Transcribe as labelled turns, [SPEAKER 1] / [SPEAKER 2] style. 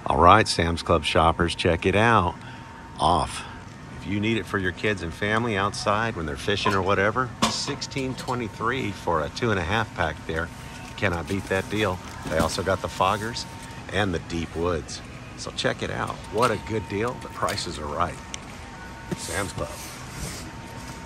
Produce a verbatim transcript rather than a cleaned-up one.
[SPEAKER 1] All right, Sam's Club shoppers, check it out. Off. If you need it for your kids and family outside when they're fishing or whatever, sixteen twenty-three for a two and a half pack there. Cannot beat that deal. They also got the foggers and the deep woods. So check it out. What a good deal. The prices are right. Sam's Club.